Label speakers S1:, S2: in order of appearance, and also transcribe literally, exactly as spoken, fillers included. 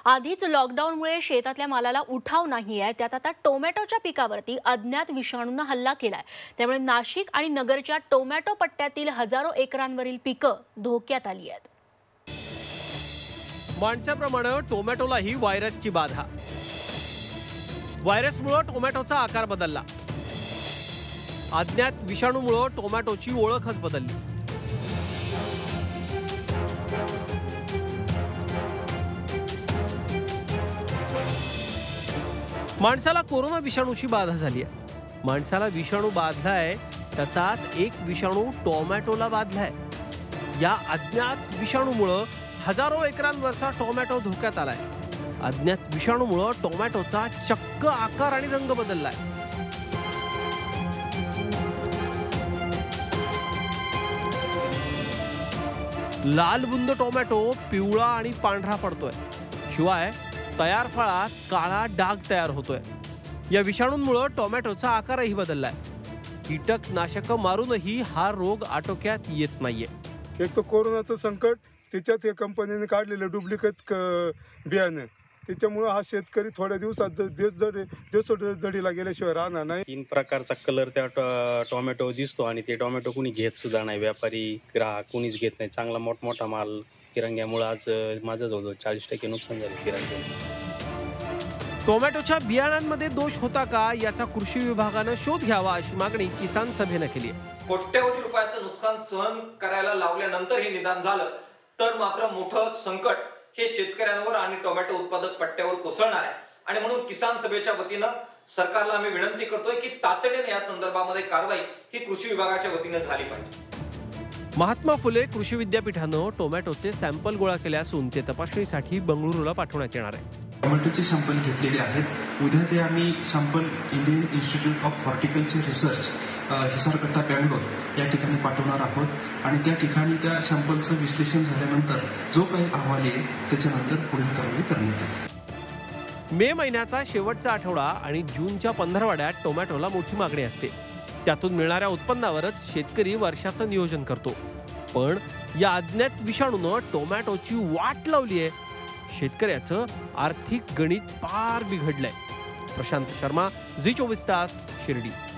S1: आधीच लॉकडाऊनमुळे शेतातल्या मालाला उठाव नाही आहे, त्यात आता टोमॅटोच्या पिकावरती अज्ञात विषाणूंना हल्ला केलाय। त्यामुळे नाशिक आणि नगरच्या टोमॅटो पट्ट्यातील हजारो एकरांवरील पिकं धोक्यात आली आहेत।
S2: माणसाप्रमाणे टोमॅटोलाही व्हायरसची बाधा। व्हायरसमुळे टोमॅटोचा आकार बदलला। अज्ञात विषाणूमुळे टोमॅटोची ओळखच बदलली। माणसाला कोरोना विषाणूची बाधा झाली आहे। माणसाला विषाणू बाधलाय तसाच एक विषाणू टोमॅटोला बाधलाय। या अज्ञात विषाणूमुळे हजारो एकरांवरचा टोमॅटो धोक्यात आलाय। अज्ञात विषाणूमुळे टोमॅटोचा चक्क आकार आणि रंग बदललाय। लाल बुंद टोमॅटो पिवळा आणि पांढरा पडतोय। शिवाय तयार फळात काळा डाग तयार होतोय। या विषाणूंमुळे टोमॅटोचा आकारही बदललाय। कीटकनाशक मारूनही हा रोग आटोक्यात येत नाहीये।
S3: एक तर कोरोनाचं संकट, त्याच्यात या कंपनीने काढलेलं डुप्लिकेट बियाणं, त्याच्यामुळे हा शेतकरी थोड्या दिवसात दिवसोडीला गेल्याशिवाय राहणार नाही।
S4: तीन प्रकारचा कलर त्या टोमॅटो दिसतो आणि ते टोमॅटो कुणी घेत सुद्धा नाही। व्यापारी ग्राहक कुणीच घेत नाही। चांगला मोठमोठा माल तिरंग्यामुळे आज माझं जवळजवळ चाळीस टक्के नुकसान झालं तिरंग्यामुळे।
S2: टोमॅटोच्या बियाणांमध्ये दोष होता का याचा कृषी विभागानं शोध घ्यावा अशी मागणी किसान सभेनं केली आहे।
S5: कोट्यवधी रुपयाचं नुकसान सहन करायला लावल्यानंतर हे निदान झालं तर मात्र मोठं संकट हे शेतकऱ्यांवर आणि टोमॅटो उत्पादक पट्ट्यावर कोसळणार आहे। आणि म्हणून किसान सभेच्या वतीनं सरकारला आम्ही विनंती करतोय की तातडीने या संदर्भामध्ये कारवाई ही कृषी विभागाच्या वतीने झाली पाहिजे।
S2: महात्मा फुले कृषी विद्यापीठानं टोमॅटोचे सॅम्पल गोळा केले असून ते तपासणीसाठी बंगळुरूला पाठवण्यात येणार आहे।
S6: टोमॅटोचे सॅम्पल घेतलेले आहेत। उद्या ते आम्ही sample Indian Institute of Horticulture Research Hesaraghatta Bangalore या ठिकाणी पाठवणार आहोत आणि त्या ठिकाणी त्या सॅम्पलचं विश्लेषण झाल्यानंतर जो काही अहवाल येईल त्याच्यानंतर पुढील कारवाई करण्यात येईल।
S2: मे महिन्याचा शेवटचा आठवडा आणि जूनच्या पंधरवड्यात टोमॅटोला मोठी मागणी असते। त्यातून मिळणाऱ्या उत्पन्नावरच शेतकरी वर्षाचं नियोजन करतो। पण या अज्ञात विषाणूनं टोमॅटोची वाट लावली आहे। शेतकऱ्याचं आर्थिक गणित पार बिघडलंय। प्रशांत शर्मा, झी चोवीस तास, शिर्डी।